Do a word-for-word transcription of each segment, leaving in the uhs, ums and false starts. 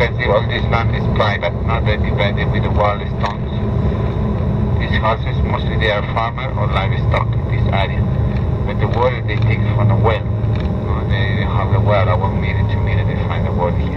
because the, all this land is private, not that divided with the wall stones. These houses, mostly they are farmer or livestock in this area. But the water they take from the well. Uh, they have the well, I one minute, two minutes, they find the water here.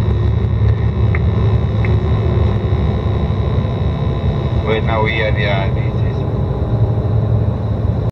Now we are the